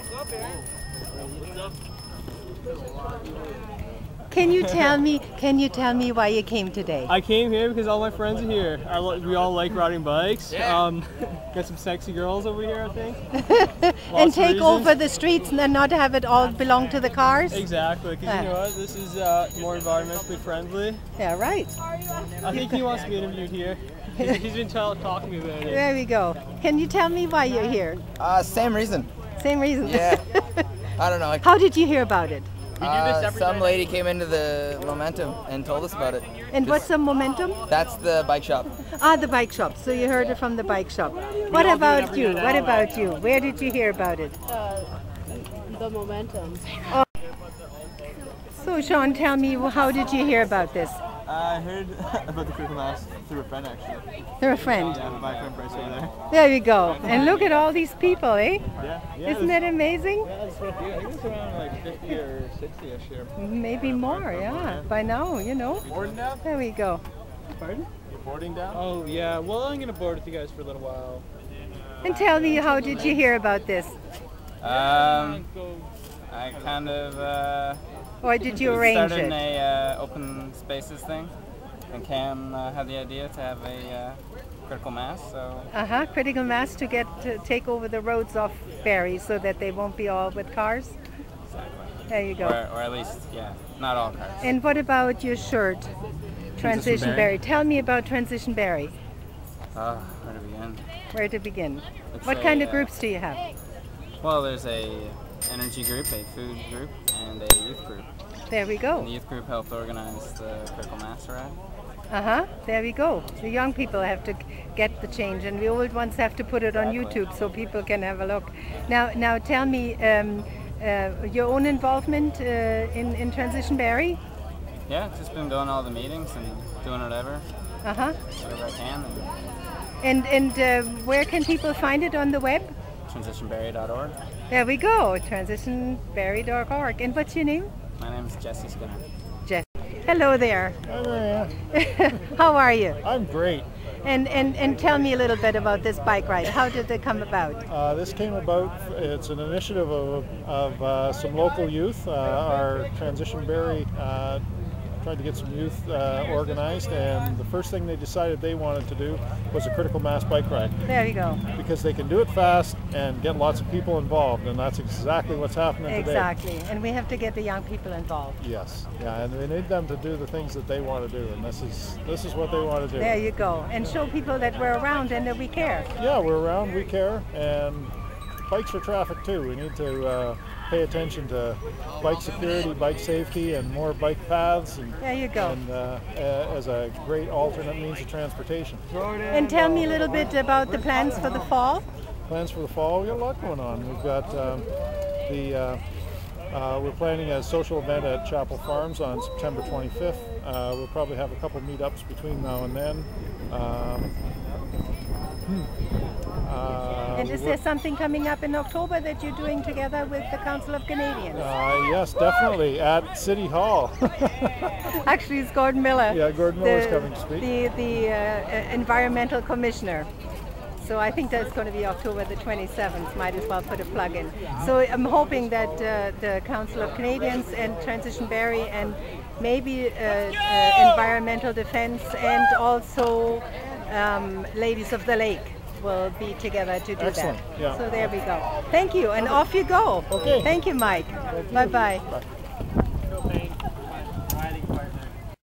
Can you tell me why you came today? I came here because all my friends are here. We all like riding bikes. Yeah. Got some sexy girls over here, I think. And take over the streets and not have it all belong to the cars? Exactly, because you know what, this is more environmentally friendly. Yeah, right. I think he wants to be interviewed here. He's been talking to me about it. There we go. Can you tell me why you're here? Same reason. Same reason? Yeah. I don't know. How did you hear about it? Some lady came into the Momentum and told us about it. And what's the Momentum? That's the bike shop. Ah, the bike shop. So you heard it from the bike shop. What about you? What about you? Where did you hear about it? The Momentum. Oh. So Sean, tell me, how did you hear about this? I heard about the critical mass through a friend, actually. Through a friend? Yeah, my friend Bryce over there. There you go. And look at all these people, eh? Yeah. Isn't that amazing? Yeah, that's what I think it's around like 50 or 60-ish here. Maybe more, yeah. By now, you know. Boarding down? There we go. Pardon? You're boarding down? Oh, yeah. Well, I'm going to board with you guys for a little while. And tell me, how did you hear about this? I kind of... Or did you arrange started it? a open spaces thing, and Cam had the idea to have a critical mass. So critical mass to take over the roads off Barrie so that they won't be all with cars. Exactly. There you go. Or at least, yeah, not all cars. And what about your shirt, Transition Barrie? Tell me about Transition Barrie. Where to begin? Where to begin? It's What kind of groups do you have? Well, there's a energy group, a food group, and a youth group. There we go. And the youth group helped organize the critical mass ride. There we go. The young people have to get the change, and the old ones have to put it on YouTube so people can have a look. Now tell me your own involvement in Transition Barrie. Yeah, just been going to all the meetings and doing whatever. Whatever I can. And where can people find it on the web? TransitionBarrie.org. There we go, TransitionBarrie.org. And what's your name? My name is Jesse Skinner. Jesse. Hello there. Hi there. How are you? I'm great. And tell me a little bit about this bike ride. How did it come about? This came about, it's an initiative of some local youth. Our Transition Barrie tried to get some youth organized, and the first thing they decided they wanted to do was a critical mass bike ride. There you go. Because they can do it fast and get lots of people involved, and that's exactly what's happening today. Exactly, and we have to get the young people involved. Yes, yeah, and we need them to do the things that they want to do, and this is what they want to do. There you go, and show people that we're around and that we care. Yeah, we're around, we care, and bikes are traffic too. We need to pay attention to bike security, bike safety, and more bike paths. And, there you go. And as a great alternate means of transportation. And tell me a little bit about the plans for the fall. Plans for the fall, we've got a lot going on. We've got we're planning a social event at Chapel Farms on September 25th. We'll probably have a couple meetups between now and then. And is there something coming up in October that you're doing together with the Council of Canadians? Yes, definitely, at City Hall. Actually, it's Gordon Miller. Yeah, Gordon Miller is coming to speak. The Environmental Commissioner. So I think that's going to be October the 27th. Might as well put a plug in. So I'm hoping that the Council of Canadians and Transition Barrie and maybe Environmental Defence and also Ladies of the Lake will be together to do Excellent. that. Yeah. So there we go. Thank you, and off you go. Okay. Thank you, Mike. Bye-bye. Bye.